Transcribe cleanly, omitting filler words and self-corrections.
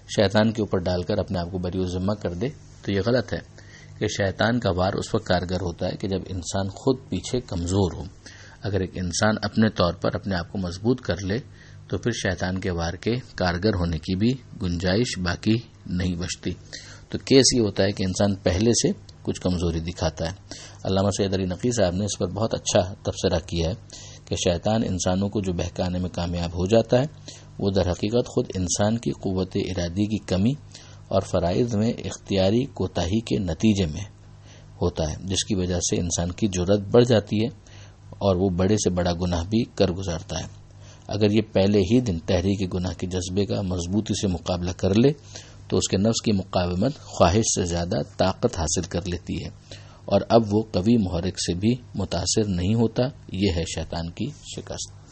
شیطان کے اوپر ڈال کر اپنے آپ کو بری ذمہ کر دے تو یہ غلط ہے کہ شیطان کا وار اس وقت کارگر ہوتا ہے کہ جب انسان خود پیچھے کمزور ہو. اگر ایک انسان اپنے طور پر اپنے آپ کو مضبوط کر لے تو پھر شیطان کے وار کے کارگر ہونے کی بھی گنجائش باقی نہیں بچتی. تو کیس یہ ہوتا ہے کہ انسان پہلے سے کچھ کمزوری دکھاتا ہے. علامہ سید علی نقوی صاحب نے اس پر بہت اچھا تبصرہ کیا ہے کہ شیطان انسانوں کو جو بہکانے میں کامیاب ہو جاتا ہے وہ در حقیقت خود انسان کی قوت ارادی کی کمی اور فرائض میں اختیاری کوتاہی کے نتیجے میں ہوتا ہے، جس کی وجہ سے انسان کی جرأت بڑھ جاتی ہے اور وہ بڑے سے بڑا گناہ بھی کر گزارتا ہے. اگر یہ پہلے ہی دن تحریک گناہ کے جذبے کا مضبوطی سے مقابلہ کر لے تو اس کے نفس کی مقاومت خواہش سے زیادہ طاقت حاصل کر لیتی ہے اور اب وہ قوی محرک سے بھی متاثر نہیں ہوتا. یہ ہے شیطان کی شکست.